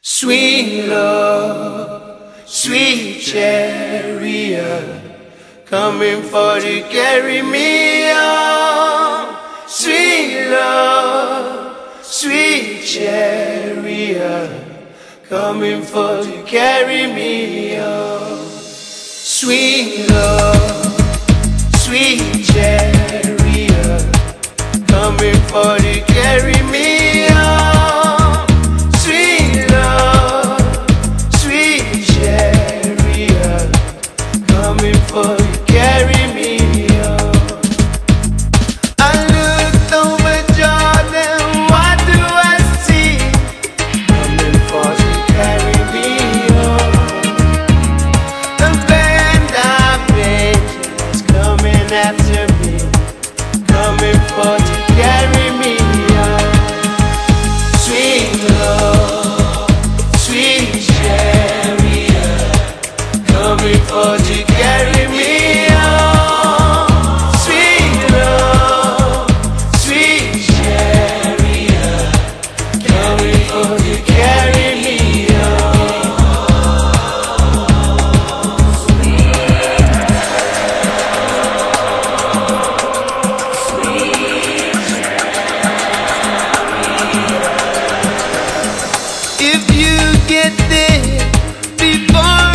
Sweet love, sweet chariot, coming for to carry me on. Sweet love, sweet chariot, coming for to carry me on. Sweet love, sweet chariot, coming for to carry me on. For you carry me on. I looked over Jordan, what do I see? Coming for to carry me on. The band of angels coming after me, coming for to carry me on. Sweet love, sweet chariot, coming for to carry me on. Sweet love, sweet chariot, coming for to carry me on. If you get there before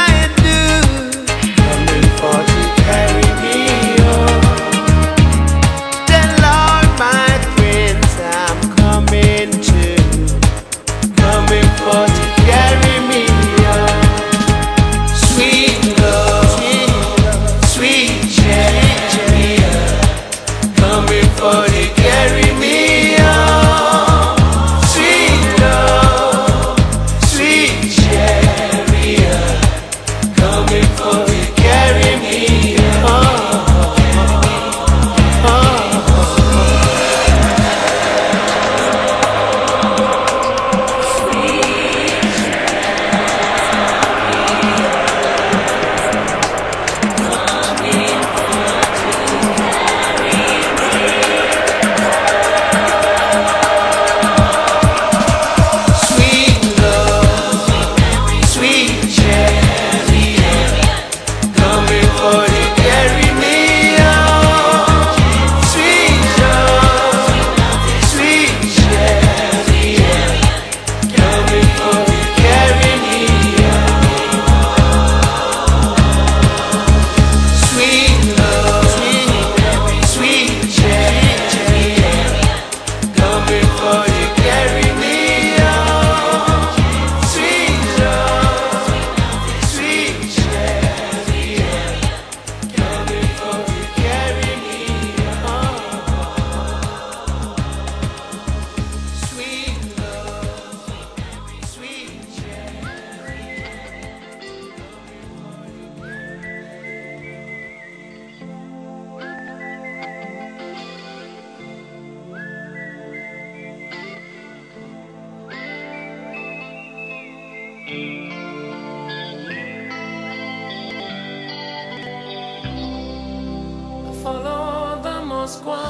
follow the Moskwa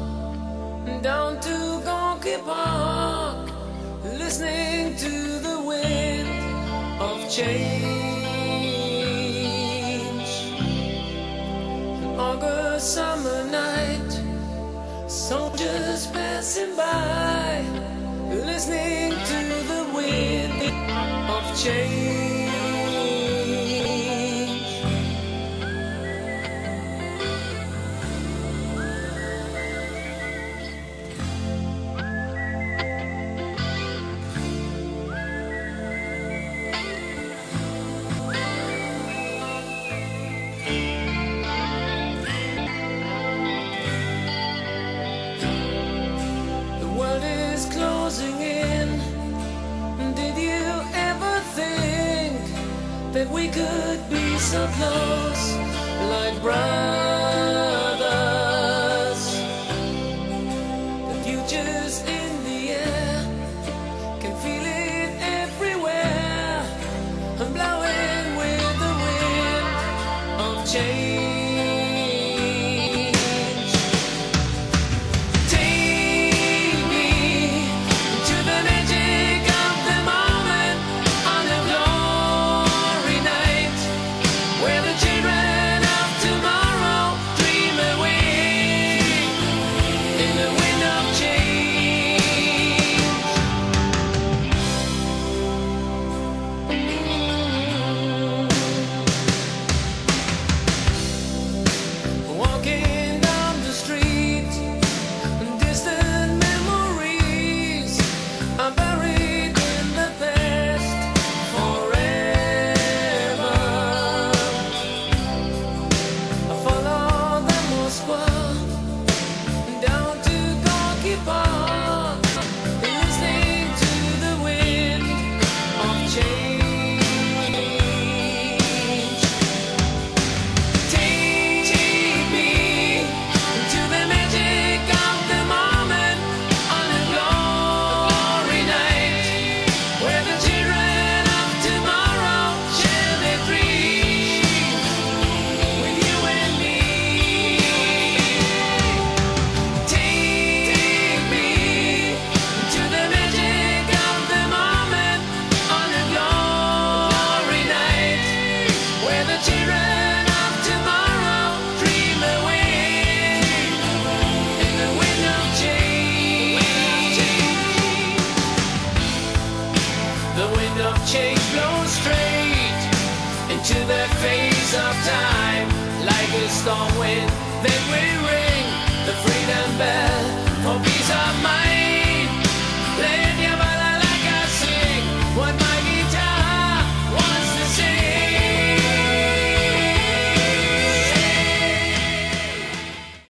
down to Gonky Park, listening to the wind of change. An August summer night, soldiers passing by, listening to the wind of change. That we could be so close, like brothers. The future's in the air, can feel it everywhere. I'm blowing with the wind of change.